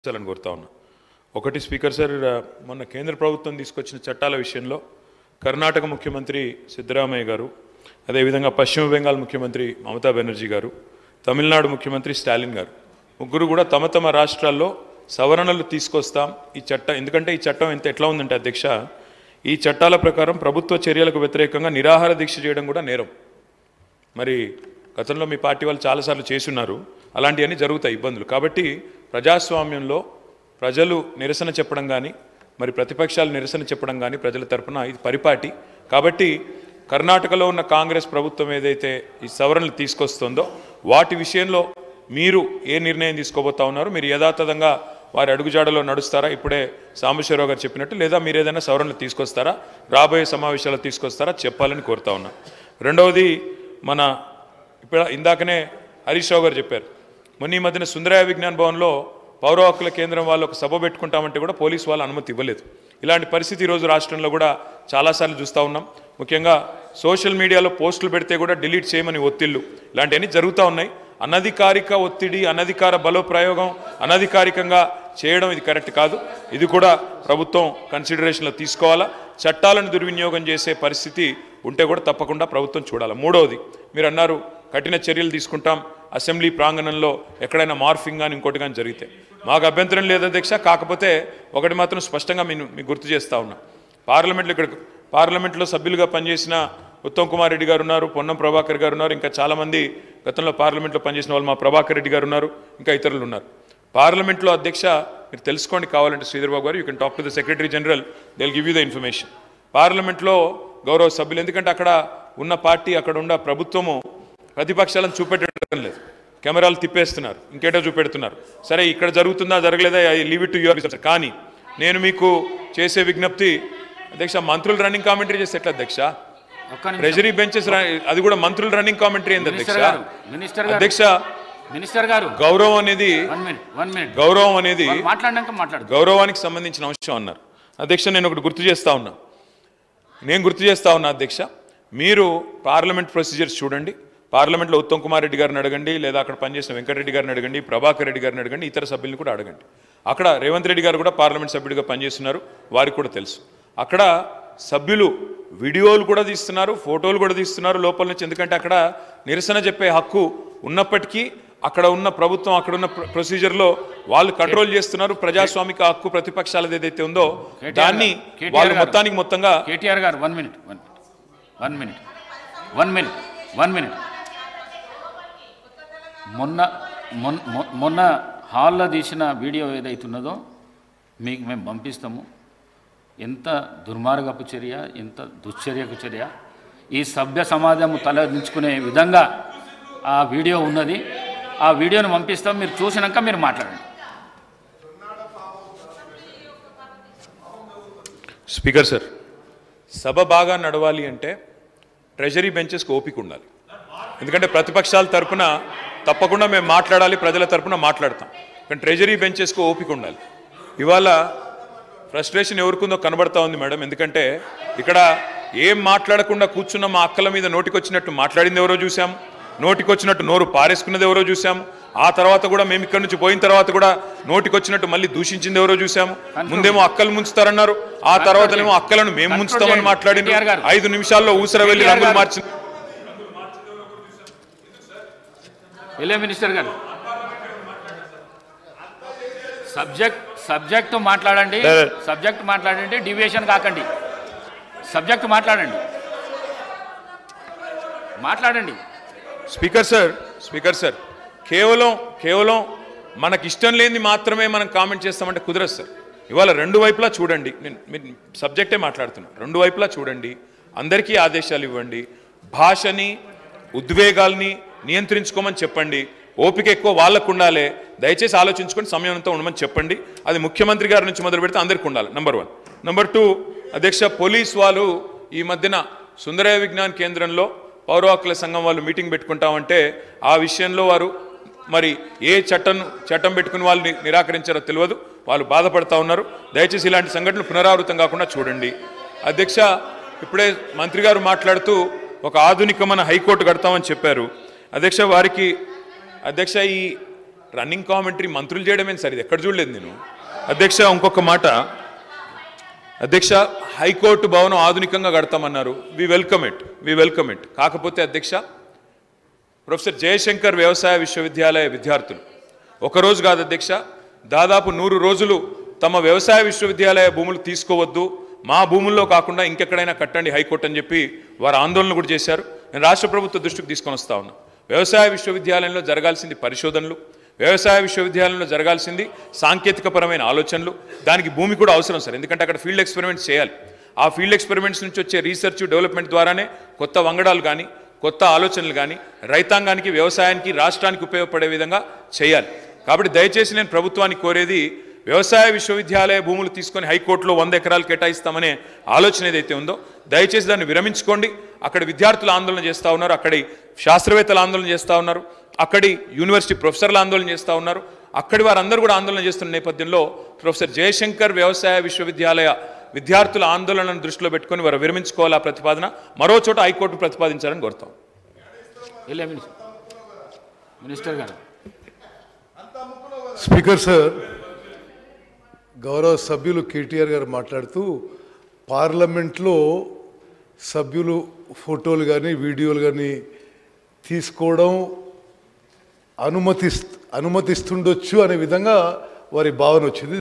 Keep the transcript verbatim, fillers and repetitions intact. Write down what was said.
అని కోరుతా ఉన్నా. ఒకటి స్పీకర్ సార్, మొన్న కేంద్ర ప్రభుత్వం తీసుకొచ్చిన చట్టాల విషయంలో కర్ణాటక ముఖ్యమంత్రి సిద్ధరామయ్య గారు, అదేవిధంగా పశ్చిమ బెంగాల్ ముఖ్యమంత్రి మమతా బెనర్జీ గారు, తమిళనాడు ముఖ్యమంత్రి స్టాలిన్ గారు ముగ్గురు కూడా తమ తమ రాష్ట్రాల్లో సవరణలు తీసుకొస్తాం ఈ చట్టం. ఎందుకంటే ఈ చట్టం ఎంత ఎట్లా ఉందంటే అధ్యక్ష, ఈ చట్టాల ప్రకారం ప్రభుత్వ చర్యలకు వ్యతిరేకంగా నిరాహార దీక్ష చేయడం కూడా నేరం. మరి గతంలో మీ పార్టీ వాళ్ళు చాలాసార్లు చేసున్నారు, అలాంటివన్నీ జరుగుతాయి ఇబ్బందులు. కాబట్టి ప్రజాస్వామ్యంలో ప్రజలు నిరసన చెప్పడం కానీ, మరి ప్రతిపక్షాలు నిరసన చెప్పడం కానీ ప్రజల తరపున ఇది పరిపాటి. కాబట్టి కర్ణాటకలో ఉన్న కాంగ్రెస్ ప్రభుత్వం ఏదైతే ఈ సవరణలు తీసుకొస్తుందో వాటి విషయంలో మీరు ఏ నిర్ణయం తీసుకోబోతా ఉన్నారు? మీరు యథాతథంగా వారి అడుగుజాడలో నడుస్తారా ఇప్పుడే సాంబశివరావు గారు చెప్పినట్టు, లేదా మీరు ఏదైనా సవరణలు తీసుకొస్తారా, రాబోయే సమావేశాలు తీసుకొస్తారా చెప్పాలని కోరుతా ఉన్నా. రెండవది, మన ఇప్పుడు ఇందాకనే హరీష్ రావు గారు చెప్పారు, మొన్న ఈ మధ్యన సుందరయ్య విజ్ఞాన్ భవన్లో పౌర హక్కుల కేంద్రం వాళ్ళు ఒక సభ పెట్టుకుంటామంటే కూడా పోలీసు వాళ్ళు అనుమతి ఇవ్వలేదు. ఇలాంటి పరిస్థితి ఈరోజు రాష్ట్రంలో కూడా చాలాసార్లు చూస్తూ ఉన్నాం. ముఖ్యంగా సోషల్ మీడియాలో పోస్టులు పెడితే కూడా డిలీట్ చేయమని ఒత్తిళ్ళు ఇలాంటివన్నీ జరుగుతూ ఉన్నాయి. అనధికారిక ఒత్తిడి, అనధికార బలోప్రయోగం, అనధికారికంగా చేయడం ఇది కరెక్ట్ కాదు. ఇది కూడా ప్రభుత్వం కన్సిడరేషన్లో తీసుకోవాలా. చట్టాలను దుర్వినియోగం చేసే పరిస్థితి ఉంటే కూడా తప్పకుండా ప్రభుత్వం చూడాలి. మూడవది, మీరు అన్నారు కఠిన చర్యలు తీసుకుంటాం అసెంబ్లీ ప్రాంగణంలో ఎక్కడైనా మార్ఫింగ్ కానీ ఇంకోటి కానీ జరిగితే. మాకు అభ్యంతరం లేదు అధ్యక్ష. కాకపోతే ఒకటి మాత్రం స్పష్టంగా నేను మీకు గుర్తు చేస్తూ ఉన్నా, పార్లమెంట్లో ఇక్కడ పార్లమెంట్లో సభ్యులుగా పనిచేసిన ఉత్తమ్ కుమార్ రెడ్డి గారు ఉన్నారు, పొన్నం ప్రభాకర్ గారు ఉన్నారు, ఇంకా చాలామంది గతంలో పార్లమెంట్లో పనిచేసిన వాళ్ళు మా ప్రభాకర్ రెడ్డి గారు ఉన్నారు, ఇంకా ఇతరులు ఉన్నారు. పార్లమెంట్లో అధ్యక్ష మీరు తెలుసుకోండి కావాలంటే శ్రీధర్బాబు గారు, you can talk to the secretary general, they will give you the information. పార్లమెంట్లో గౌరవ సభ్యులు, ఎందుకంటే అక్కడ ఉన్న పార్టీ అక్కడ ఉన్న ప్రభుత్వము ప్రతిపక్షాలను చూపెట్టడం లేదు, కెమెరాలు తిప్పేస్తున్నారు, ఇంకేటో చూపెడుతున్నారు. సరే ఇక్కడ జరుగుతుందా జరగలేదా, I leave it to your. కానీ నేను మీకు చేసే విజ్ఞప్తి అధ్యక్ష, మంత్రులు రన్నింగ్ కామెంటరీ చేస్తే ఎట్లా అధ్యక్ష? ట్రెజరీ బెంచెస్ అది కూడా మంత్రులు రన్నింగ్ కామెంటరీ ఏంది అధ్యక్ష? అధ్యక్ష మినిస్టర్ గారు, గౌరవం అనేది గౌరవం అనేది గౌరవానికి సంబంధించిన అంశం అన్నారు అధ్యక్ష. నేను ఒకటి గుర్తు చేస్తా ఉన్నా నేను గుర్తు చేస్తా ఉన్నా అధ్యక్ష, మీరు పార్లమెంట్ ప్రొసీజర్స్ చూడండి. పార్లమెంట్లో ఉత్తమ్ కుమార్ రెడ్డి గారిని అడగండి, లేదా అక్కడ పనిచేసిన వెంకటరెడ్డి గారిని అడగండి, ప్రభాకర్ రెడ్డి గారిని అడగండి, ఇతర సభ్యులను కూడా అడగండి. అక్కడ రేవంత్ రెడ్డి గారు కూడా పార్లమెంట్ సభ్యుడిగా పనిచేస్తున్నారు, వారికి కూడా తెలుసు. అక్కడ సభ్యులు వీడియోలు కూడా తీస్తున్నారు, ఫోటోలు కూడా తీస్తున్నారు లోపల నుంచి. ఎందుకంటే అక్కడ నిరసన చెప్పే హక్కు ఉన్నప్పటికీ అక్కడ ఉన్న ప్రభుత్వం అక్కడ ఉన్న ప్రొసీజర్లో వాళ్ళు కంట్రోల్ చేస్తున్నారు. ప్రజాస్వామిక హక్కు ప్రతిపక్షాలది ఏదైతే ఉందో దాన్ని వాళ్ళు మొత్తానికి మొత్తంగా. కేటీఆర్ గారు one minute one one minute one minute one minute మొన్న మొన్న హాల్లో తీసిన వీడియో ఏదైతున్నదో మీకు మేము పంపిస్తాము. ఎంత దుర్మార్గపు చర్య, ఎంత దుశ్చర్యకు చర్య. ఈ సభ్య సమాజం తలదించుకునే విధంగా ఆ వీడియో ఉన్నది. ఆ వీడియోను పంపిస్తాం, మీరు చూసినాక మీరు మాట్లాడండి. స్పీకర్ సార్, సభ బాగా నడవాలి అంటే ట్రెజరీ బెంచెస్కి ఓపిక ఉండాలి. ఎందుకంటే ప్రతిపక్షాల తరఫున తప్పకుండా మేము మాట్లాడాలి, ప్రజల తరఫున మాట్లాడతాం. కానీ ట్రెజరీ బెంచెస్కి ఓపిక ఉండాలి. ఇవాళ ఫ్రస్ట్రేషన్ ఎవరికుందో కనబడతా ఉంది మేడం. ఎందుకంటే ఇక్కడ ఏం మాట్లాడకుండా కూర్చున్న మా అక్కల మీద నోటికొచ్చినట్టు మాట్లాడింది ఎవరో చూసాం, నోటికొచ్చినట్టు నోరు పారేసుకున్నది ఎవరో చూసాము. ఆ తర్వాత కూడా మేము ఇక్కడ నుంచి పోయిన తర్వాత కూడా నోటికొచ్చినట్టు మళ్ళీ దూషించింది ఎవరో చూసాము. ముందేమో అక్కలు ముంచుతారన్నారు, ఆ తర్వాతనేమో అక్కలను మేము ముంచుతామని మాట్లాడింది. ఐదు నిమిషాల్లో ఊసర వెళ్ళి రంగులు మార్చింది. మినిస్టర్ గారు సబ్జెక్ట్ సబ్జెక్టు మాట్లాడండి, సబ్జెక్ట్ మాట్లాడండి, డివియేషన్ కాకండి. సబ్జెక్ట్ మాట్లాడండి మాట్లాడండి స్పీకర్ సార్ స్పీకర్ సార్ కేవలం కేవలం మనకి ఇష్టం లేనిది మాత్రమే మనం కామెంట్ చేస్తామంటే కుదరదు సార్. ఇవాళ రెండు వైపులా చూడండి, నేను మీరు సబ్జెక్టే మాట్లాడుతున్నాను, రెండు వైపులా చూడండి, అందరికీ ఆదేశాలు ఇవ్వండి, భాషని ఉద్వేగాల్ని నియంత్రించుకోమని చెప్పండి. ఓపిక ఎక్కువ వాళ్ళకు ఉండాలి, దయచేసి ఆలోచించుకొని సమయంతో ఉండమని చెప్పండి. అది ముఖ్యమంత్రి గారి నుంచి మొదలు పెడితే అందరికీ ఉండాలి, నెంబర్ వన్. నెంబర్ టూ అధ్యక్ష, పోలీస్ వాళ్ళు ఈ మధ్యన సుందరయ్య విజ్ఞాన్ కేంద్రంలో పౌర హక్కుల సంఘం వాళ్ళు మీటింగ్ పెట్టుకుంటామంటే ఆ విషయంలో వారు మరి ఏ చట్టం చట్టం పెట్టుకుని వాళ్ళు నిరాకరించారో తెలియదు, వాళ్ళు బాధపడతా ఉన్నారు. దయచేసి ఇలాంటి సంఘటనలు పునరావృతం కాకుండా చూడండి. అధ్యక్ష, ఇప్పుడే మంత్రి గారు మాట్లాడుతూ ఒక ఆధునికమైన హైకోర్టు కడతామని చెప్పారు. అధ్యక్ష, వారికి అధ్యక్ష ఈ రన్నింగ్ కామెంటరీ మంత్రులు చేయడమే సరే, ఇది ఎక్కడ చూడలేదు నేను. అధ్యక్ష ఇంకొక మాట, అధ్యక్ష హైకోర్టు భవనం ఆధునికంగా కడతామన్నారు. We welcome it, we welcome it. కాకపోతే అధ్యక్ష ప్రొఫెసర్ జయశంకర్ వ్యవసాయ విశ్వవిద్యాలయ విద్యార్థులు ఒకరోజు కాదు అధ్యక్ష, దాదాపు నూరు రోజులు తమ వ్యవసాయ విశ్వవిద్యాలయ భూములు తీసుకోవద్దు, మా భూముల్లో కాకుండా ఇంకెక్కడైనా కట్టండి హైకోర్టు అని చెప్పి వారు ఆందోళన కూడా చేశారు. నేను రాష్ట్ర ప్రభుత్వ దృష్టికి తీసుకొని వస్తా ఉన్నా. వ్యవసాయ విశ్వవిద్యాలయంలో జరగాల్సింది పరిశోధనలు, వ్యవసాయ విశ్వవిద్యాలయంలో జరగాల్సింది సాంకేతికపరమైన ఆలోచనలు. దానికి భూమి కూడా అవసరం సార్, ఎందుకంటే అక్కడ ఫీల్డ్ ఎక్స్పెరిమెంట్స్ చేయాలి. ఆ ఫీల్డ్ ఎక్స్పెరిమెంట్స్ నుంచి వచ్చే రీసెర్చ్ డెవలప్మెంట్ ద్వారానే కొత్త వంగడాలు కానీ కొత్త ఆలోచనలు కానీ రైతాంగానికి, వ్యవసాయానికి, రాష్ట్రానికి ఉపయోగపడే విధంగా చేయాలి. కాబట్టి దయచేసి నేను ప్రభుత్వాన్ని కోరేది, వ్యవసాయ విశ్వవిద్యాలయ భూములు తీసుకొని హైకోర్టులో వంద ఎకరాలు కేటాయిస్తామనే ఆలోచన ఏదైతే ఉందో దయచేసి దాన్ని విరమించుకోండి. అక్కడ విద్యార్థులు ఆందోళన చేస్తూ ఉన్నారు, అక్కడి శాస్త్రవేత్తలు ఆందోళన చేస్తూ ఉన్నారు, అక్కడి యూనివర్సిటీ ప్రొఫెసర్లు ఆందోళన చేస్తూ ఉన్నారు, అక్కడి వారందరూ కూడా ఆందోళన చేస్తున్న నేపథ్యంలో ప్రొఫెసర్ జయశంకర్ వ్యవసాయ విశ్వవిద్యాలయ విద్యార్థుల ఆందోళనను దృష్టిలో పెట్టుకొని వారు విరమించుకోవాలి. ఆ ప్రతిపాదన మరో చోట హైకోర్టు ప్రతిపాదించాలని కోరుతాం. మినిస్టర్ గారు. స్పీకర్ సార్, గౌరవ సభ్యులు కేటీఆర్ గారు మాట్లాడుతూ పార్లమెంట్లో సభ్యులు ఫోటోలు కానీ వీడియోలు కానీ తీసుకోవడం అనుమతి అనుమతిస్తుండొచ్చు అనే విధంగా వారి భావన వచ్చింది.